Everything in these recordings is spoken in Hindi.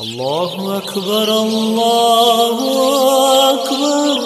अल्लाहु अकबर अल्लाहु अकबर।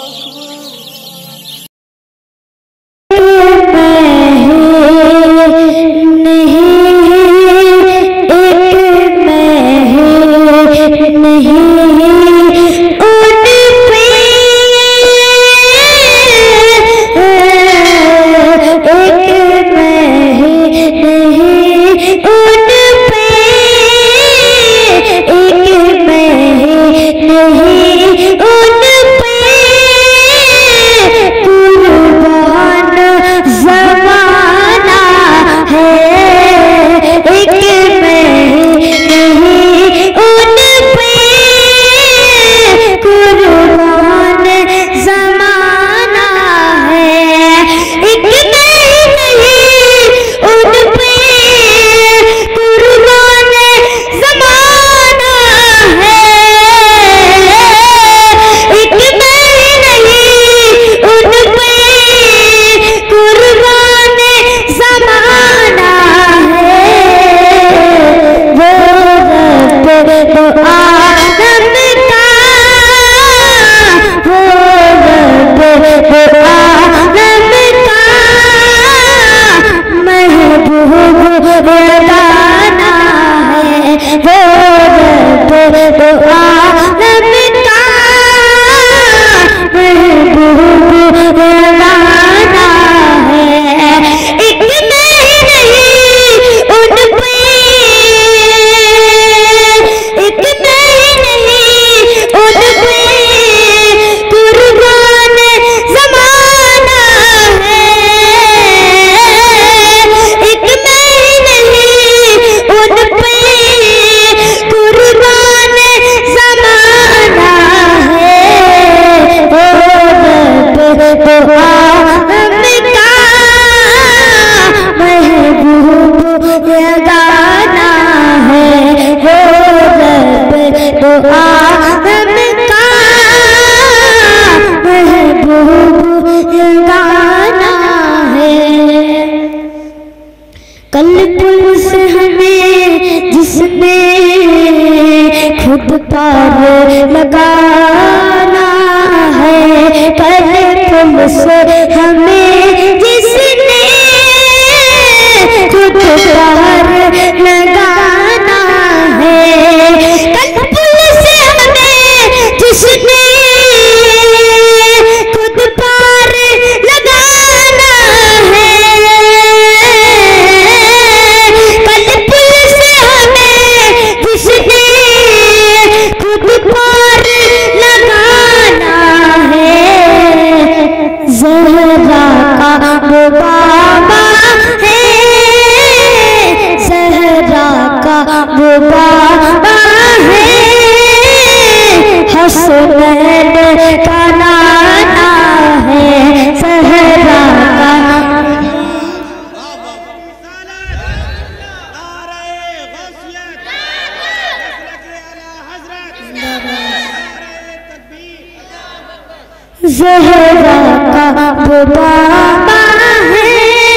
कल पुलिस हमें जिसने खुद पार लगाना है, कल पुलिस हमें जिसने खुद पार लगाना है, कल पुलिस हमें जिसने खुद पार लगाना है, ज़हरा का वो बाबा है, ज़हरा का वो बाबा है, हसनैन का नाना है, ज़हरा का ज़हरा का वो बाबा है,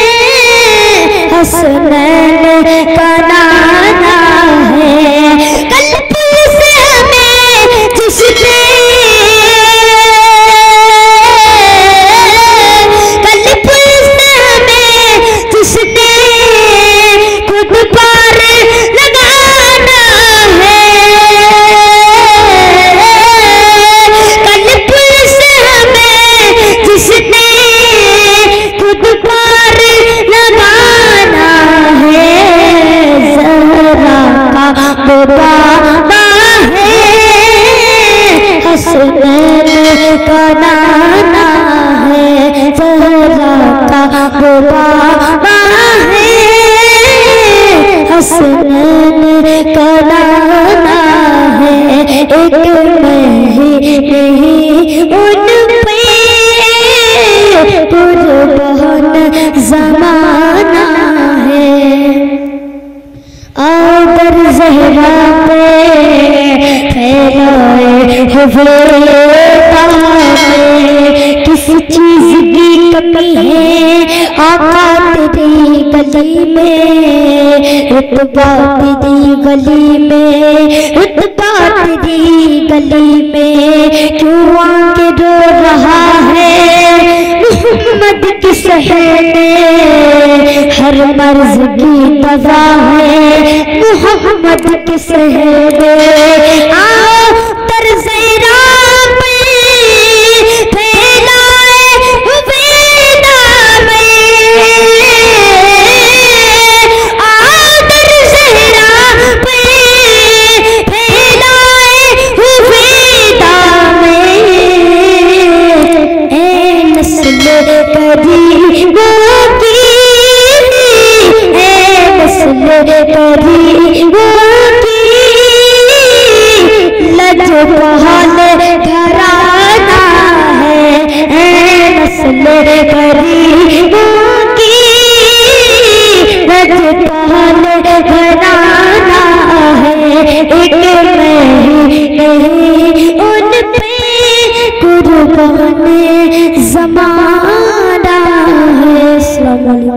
हसनैन का नाना है, कल पुलिस हमें जिसने खुद पार लगाना है, जिसने खुद पार लगाना है, ज़हरा का वो बाबा है, हसनैन का नाना है, ज़हरा का वो बाबा है, हसनैन का नाना है, एक नहीं उन कुर्बान ज़माना है, आदर ज़हरा पे फैलाए हुए किस चीज़ की कमी है आका तेरी गली में, रुतबा तेरी गली में, रुतबा तेरी गली में, क्यों आके रो रहा है मोहम्मद की शहर में, हर मर्ज की दवा है मोहम्मद के शहर में। आओ तरज़ेरा पे फैलाए हुए नामे, आओ तरज़ेरा पे फैलाए हुए नामे, ए नस्ल गरीबों की, ए नस्ल गरीबों की, लजपाल घराना है, ए नस्ल गरीबों की, लजपाल घराना है। एक मैं ही नहीं उन पे कुर्बान ज़माना है। अस्सलाम वालेकुम।